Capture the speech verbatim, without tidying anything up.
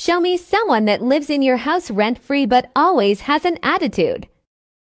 Show me someone that lives in your house rent-free but always has an attitude.